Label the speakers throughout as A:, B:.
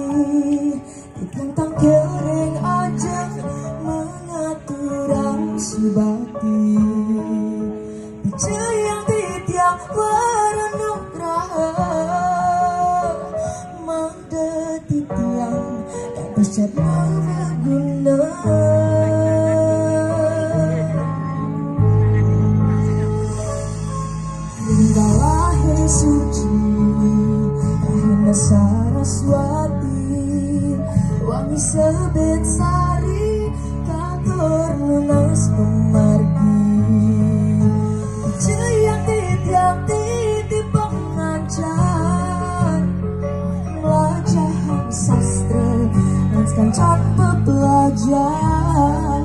A: ditentang kering ajeng mengaturan sebati yang titiang waranuk raha mangde titiang dapat jadna berguna lahir suci Rahina Saraswati wangi sebet sari kator lunas pemargi yang titiang titip pengajar melajahan sastra lanskan tanpa pelajar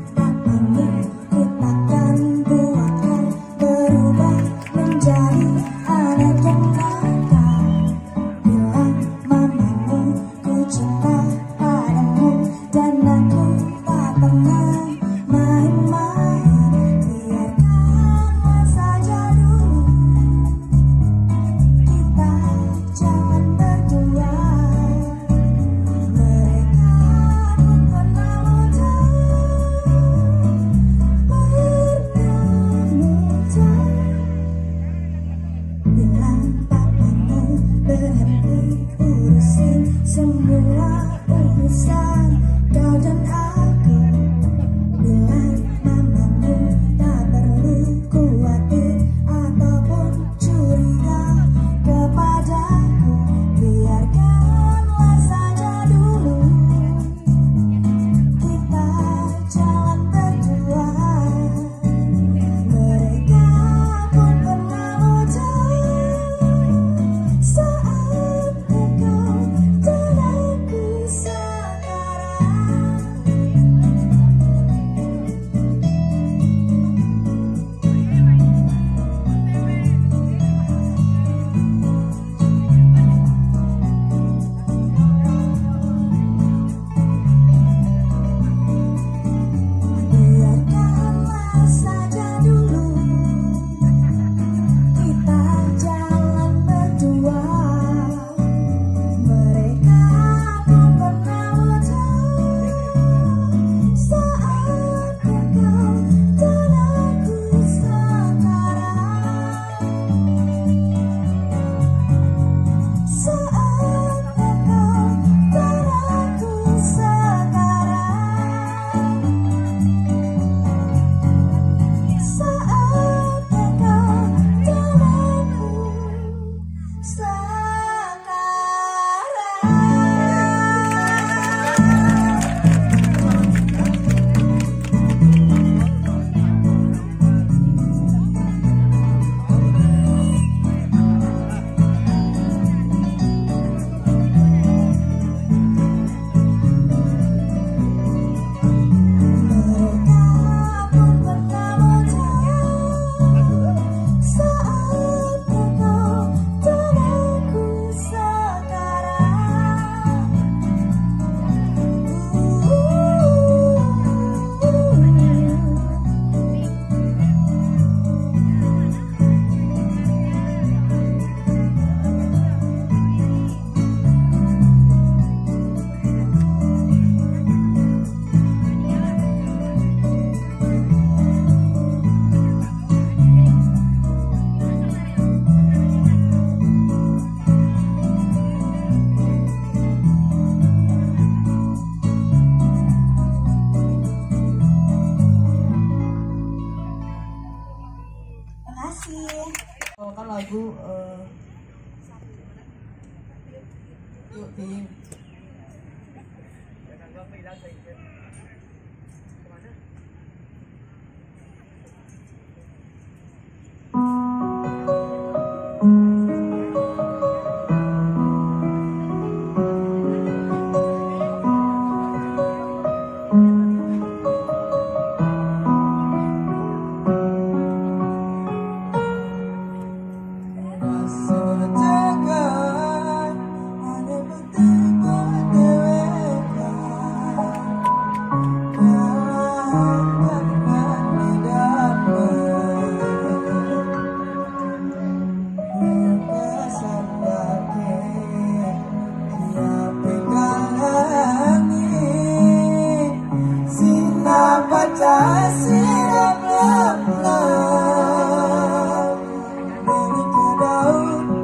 B: Ku takkan buat kau berubah menjadi
A: besar kau dan aku. Bila mamamu tak perlu khawatir ataupun curiga kepadaku. Biarkanlah saja dulu kita jalan berdua. Mereka pun pernah wajah saat engkau dan aku sekarang. Biarkanlah saja dulu kita jalan berdua. Mereka pun pernah wajah saat engkau dan aku sekarang. Saat engkau dan aku sekarang. Saat engkau dan aku Mereka pun pernah wajah saat engkau dan aku sekarang. Terima kasih.
B: Kan lagu yuk tim.
A: Ini ke daun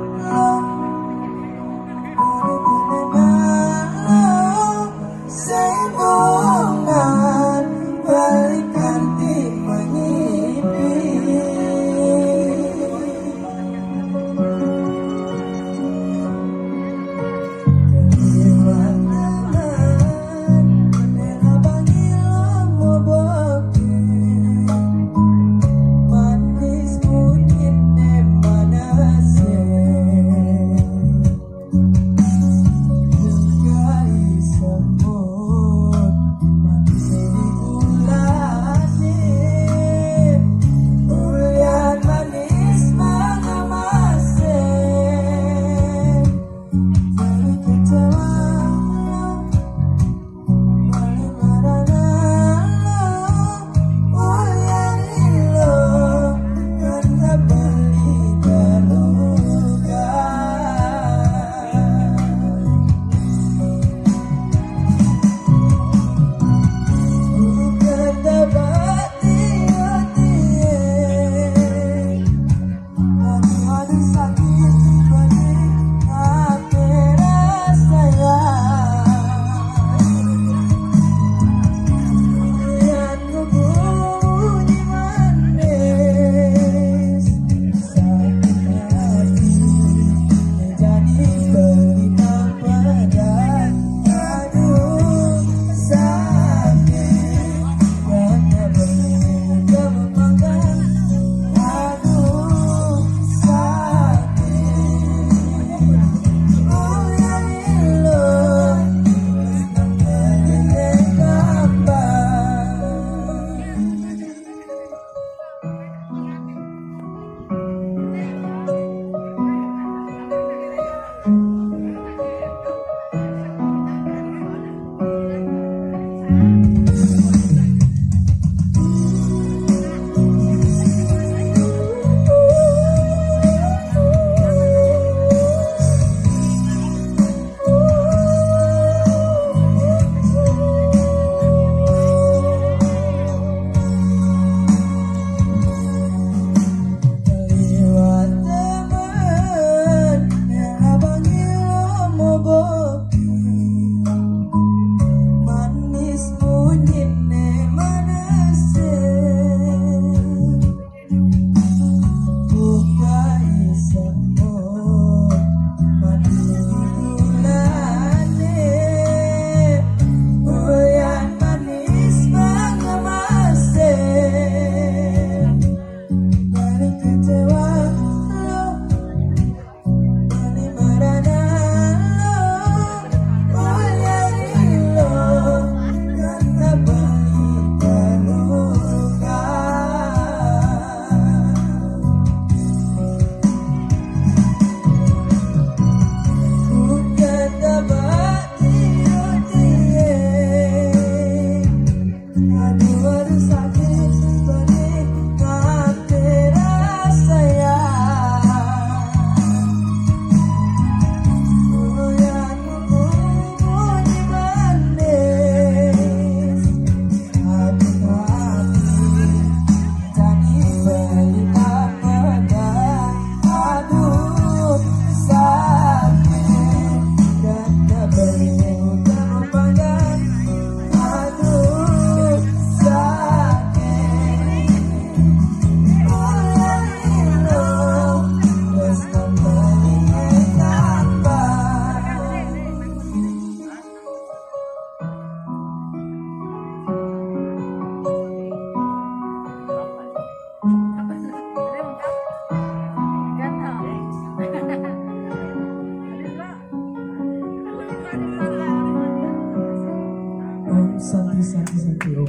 B: Yo.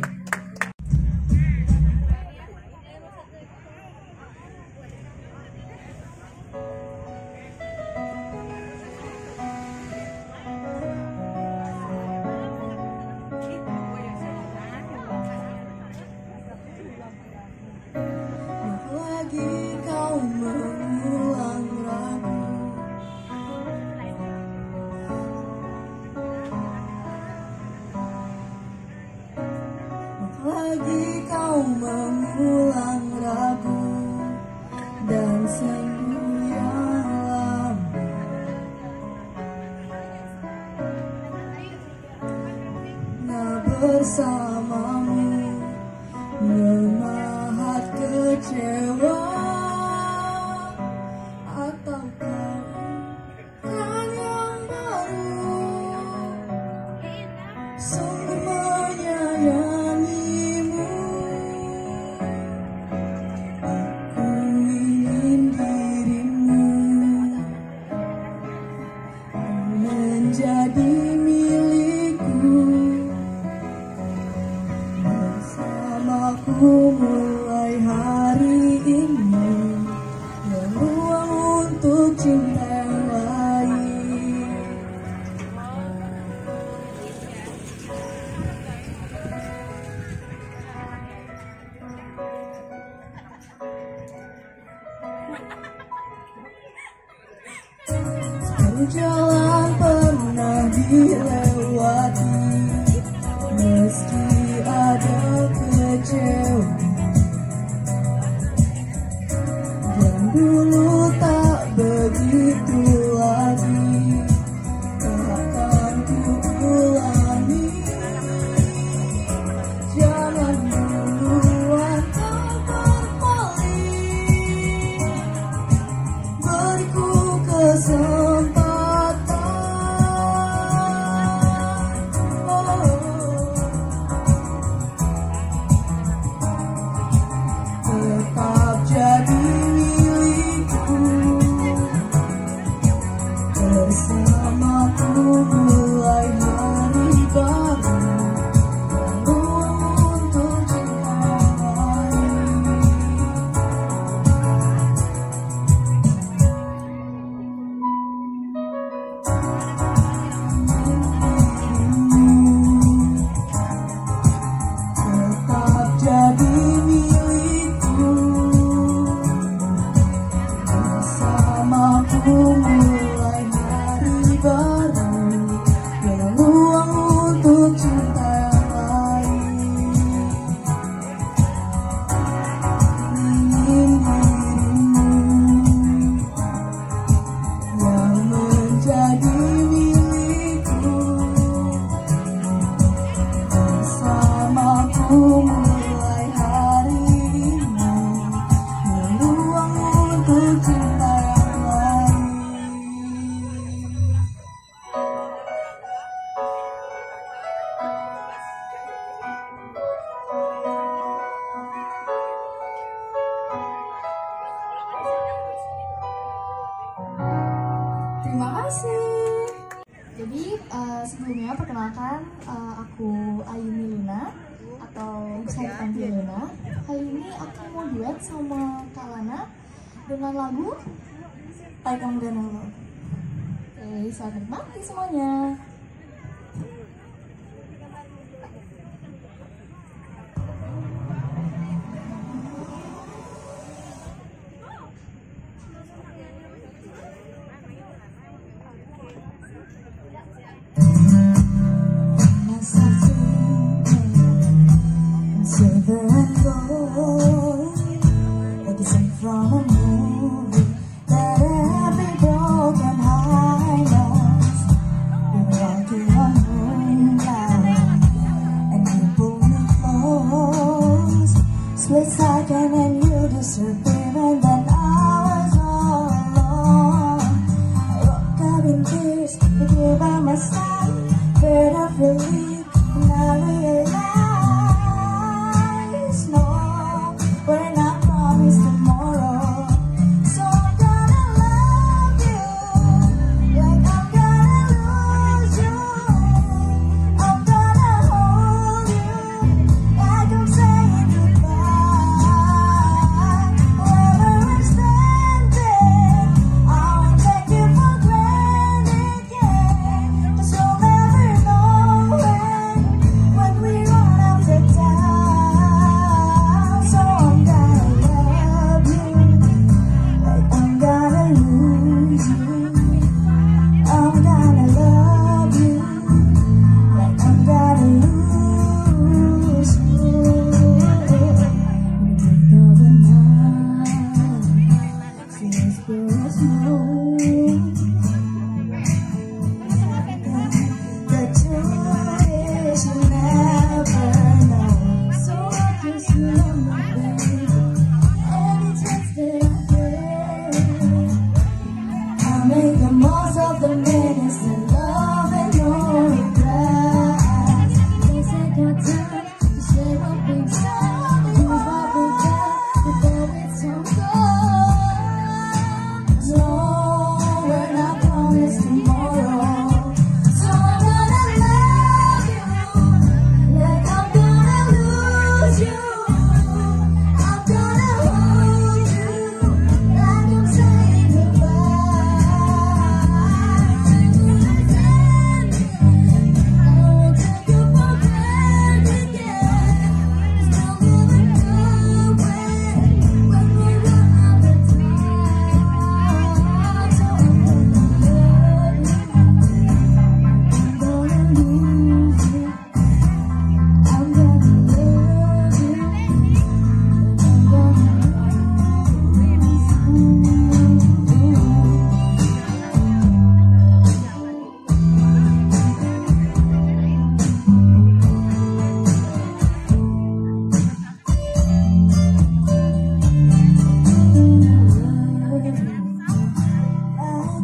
A: Lagi kau mengulang ragu, lagi kau mengulang ragu dan sendu yang lama. Nah bersamamu memahat kecewa, atau kau kan yang baru sungguh menyayangimu. Aku ingin dirimu menjadi milikku, bersamaku mulai hari ini, dan ruang untuk cinta yang lain. Satu jalan pernah dilewati, meski ada kecewa, dan dulu tak begitu lagi, takkan ku ulangi. Jangan duluan kau berpaling, beriku kesempatan. Tetap jadi milikku, bersamaku mulai hari baru, dan ruang untuk cinta yang lain. Tetap jadi milikku, bersamaku mulai hari baru, dan ruang untuk cinta yang lain. Ingin dirimu yang menjadi milikku, bersamaku mulai hari ini, dan ruang untuk cinta yang lain. Terima kasih. Jadi sebelumnya perkenalkan, aku Ayuni Luna atau saya panggil Luna. Kali ini aku mau duet sama Kak Lana dengan lagu Tai Kamu Dan Aku. Oke, selamat menikmati semuanya. Silver and gold, like a scene from a movie, that every broken heart knows.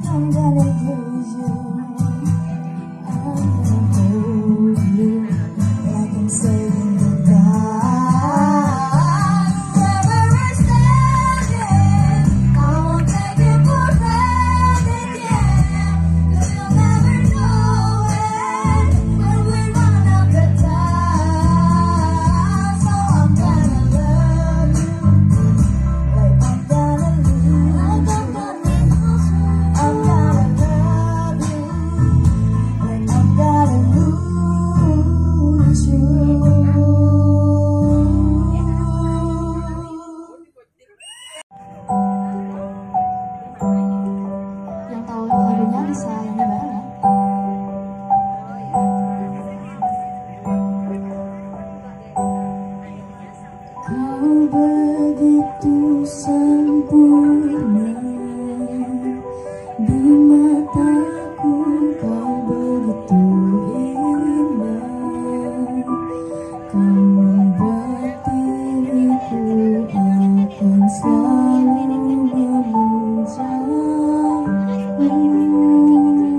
A: I'm gonna lose you. I'm gonna hold you like I'm saying goodbye. Wherever I'm standing, I won't take it for granted, yeah. 'Cause you'll never know it when we run out of time. So I'm gonna love you like I'm gonna lose. I'm gonna love you like I'm gonna lose you. Yang tahu lagunya bisa nyanyi bareng ya. Kau begitu sempurna di mataku, kau begitu indah. Kau membuat diriku akan selalu memujamu.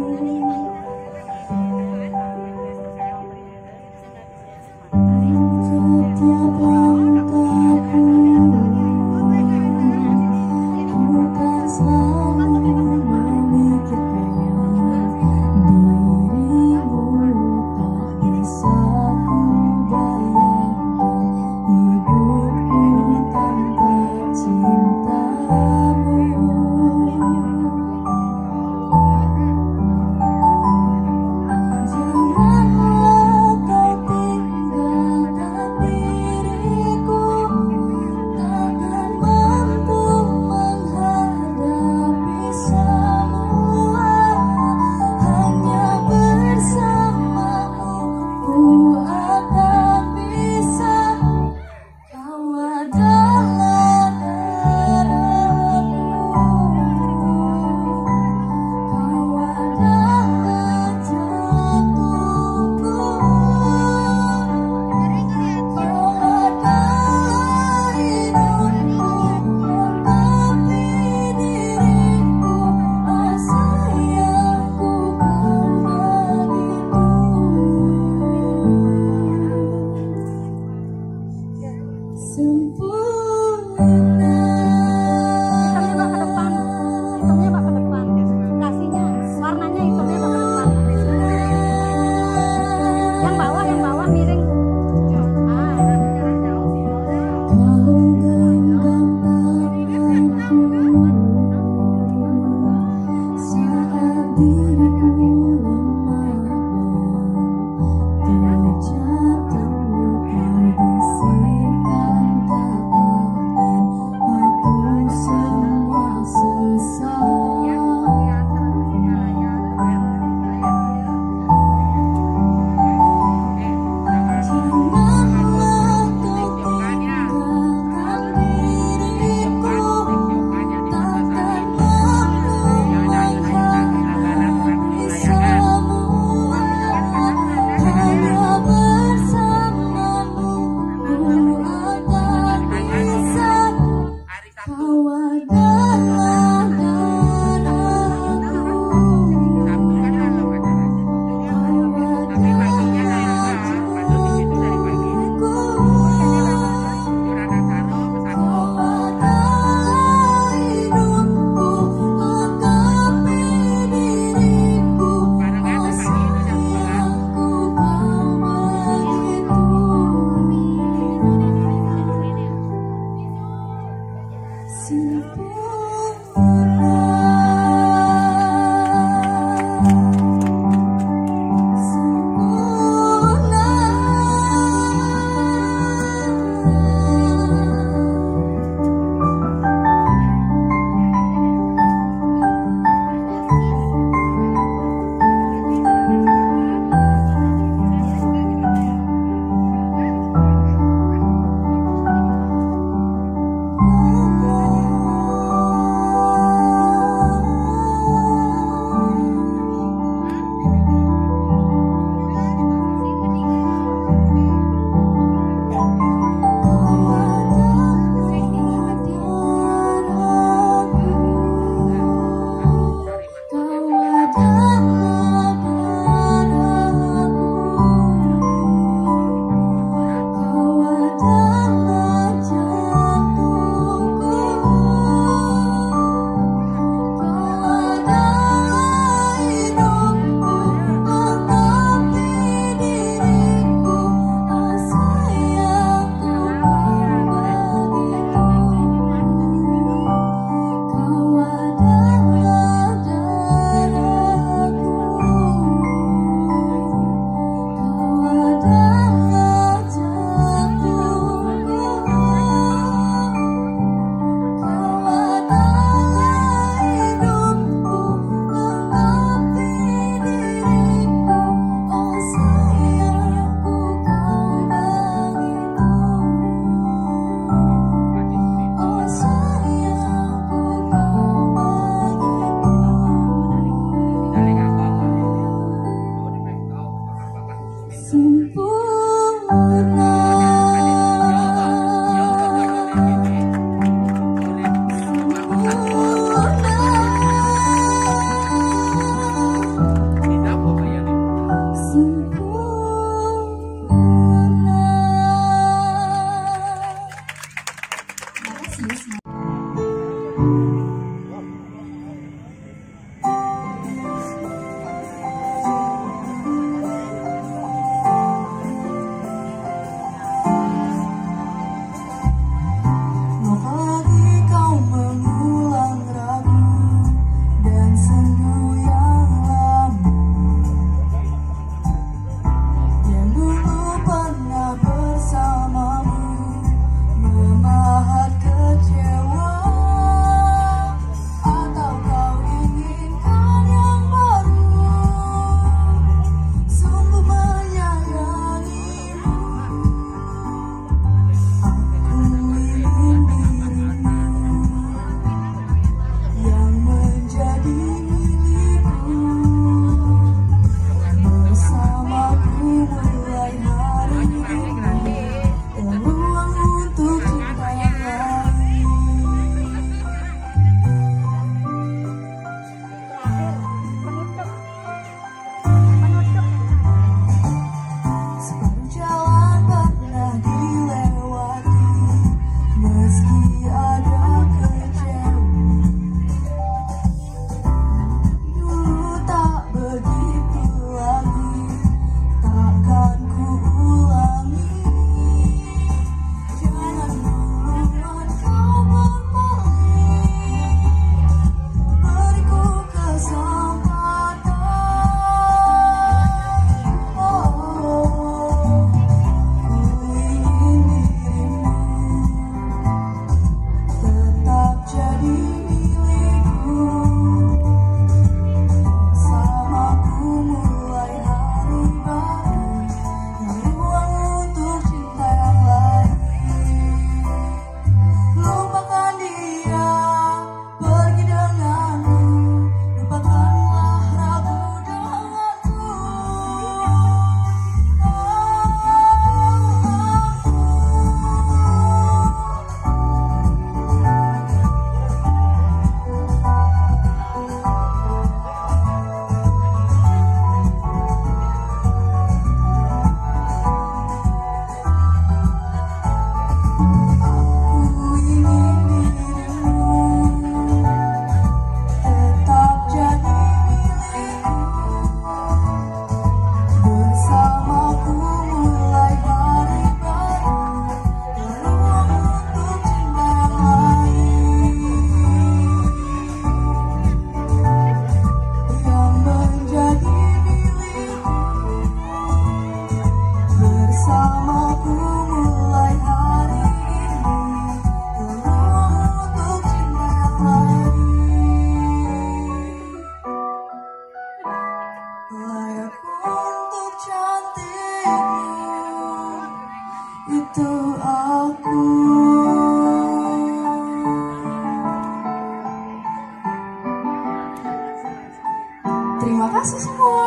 A: Terima kasih semua.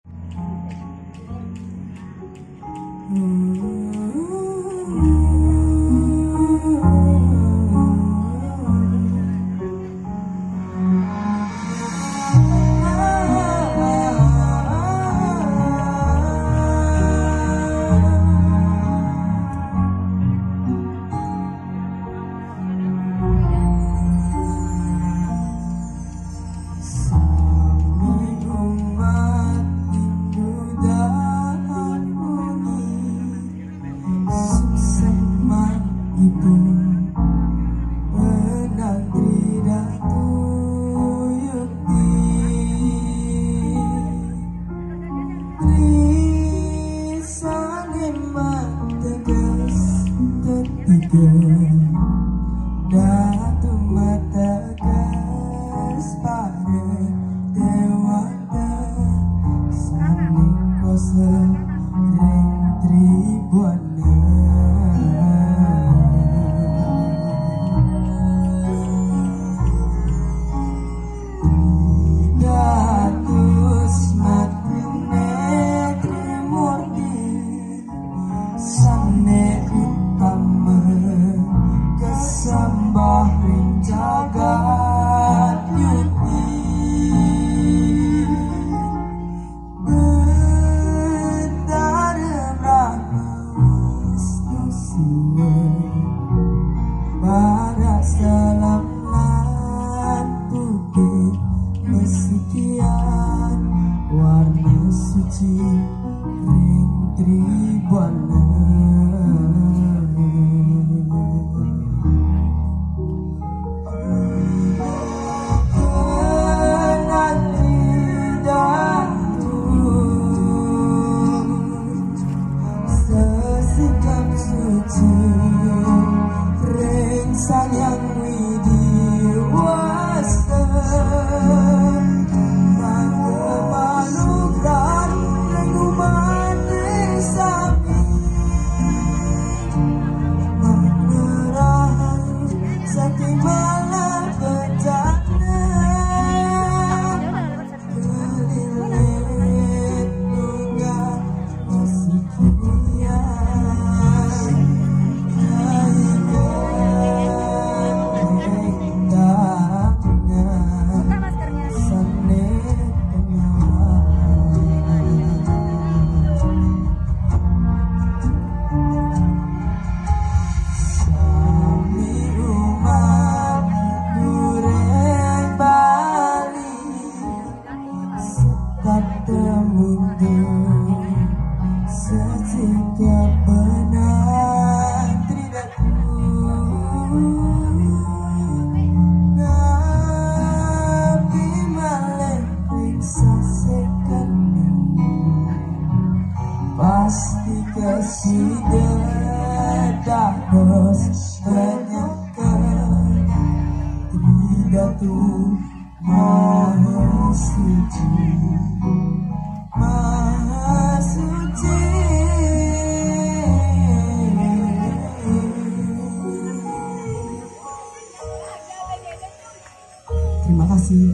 B: Terima kasih.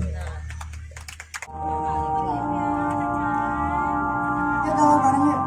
A: Yuk kalau bareng yuk.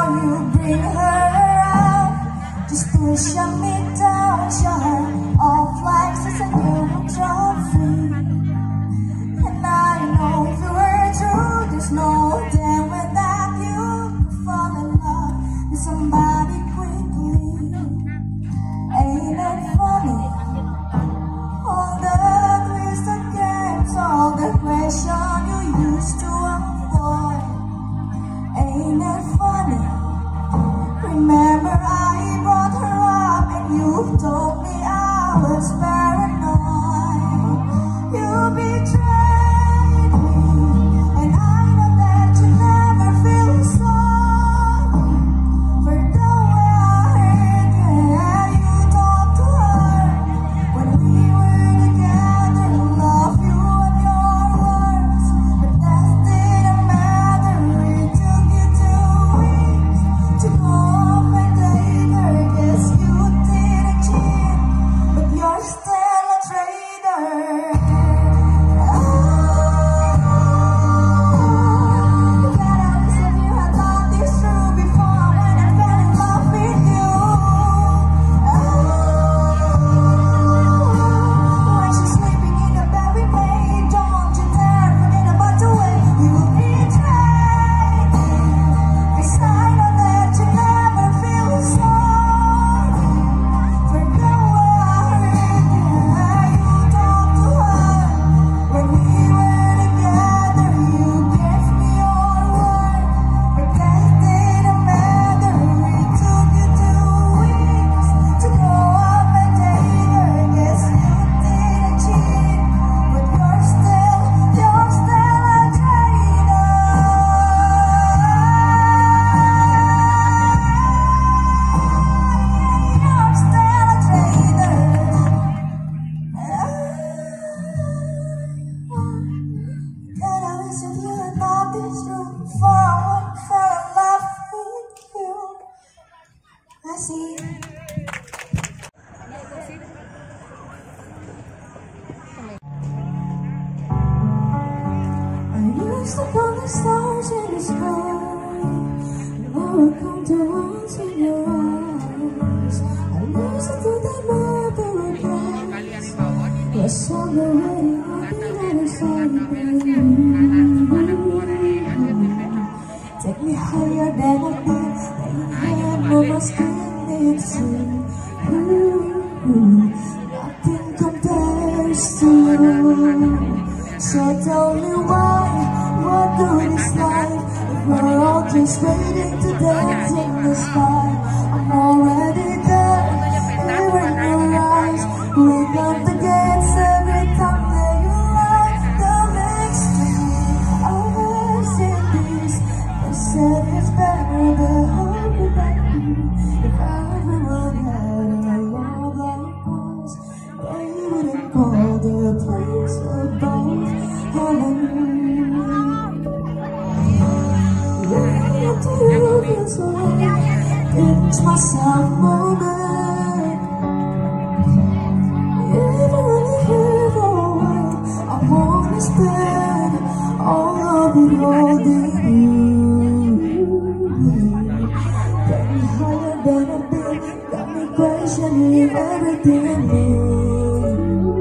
A: you bring her around, just pushing me down, show her all flags as a new trophy. And I know if you were true, there's no damn way that you could fall in love with somebody quickly. Ain't it funny? All the twisted games, all the questions you used to avoid. Ain't it funny? Remember I brought her up and you told me I was paranoid. You betrayed me, and I know that you never feel sorry for the way I hurt you. Yeah, you talked to her when we were together, love you and your words, but that didn't matter. It took you 2 weeks to go off and date her. Guess you didn't cheat, but you're still a traitor. Used to count the stars in the sky, now I count the ones in your eyes. I used to do that my paradise, where somewhere waiting on the other side of you. Take me higher than I've been, and no more skin it's nothing compares to you. So tell me why, what good is life if we're all just waiting to dance in the sky? I'm already there, here in your eyes. We got the gates every time that you lie. The next thing I was in this, they said it's better, but how could that be? If everyone had a love like us, they wouldn't call the place above heaven. Pinch myself moment. Even when you're here for a while, I wanna spend all of it holding you. Got me higher than I've been, got me questioning everything I knew.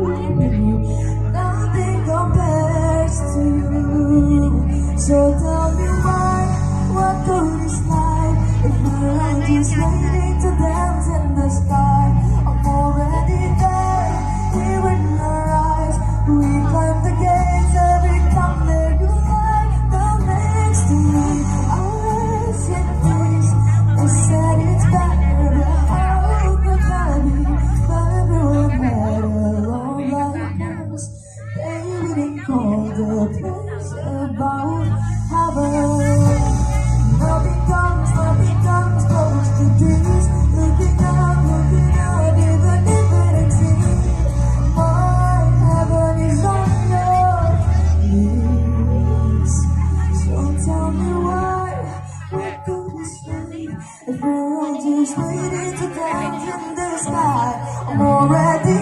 A: Nothing compares to you. So tell me why, what good is life if we're all just waiting to dance in the sky? I'm already there, here in your eyes. We climb the gates every time that you lie. The next to me, I was in this. They said it's better, but how could that be? Everyone had a love like us. They wouldn't call the place above heaven. Nothing comes close to this. Looking out, even if it exists. My heaven is on your knees. So tell me why, what good is life if we're all just waiting to dance in the sky? I'm already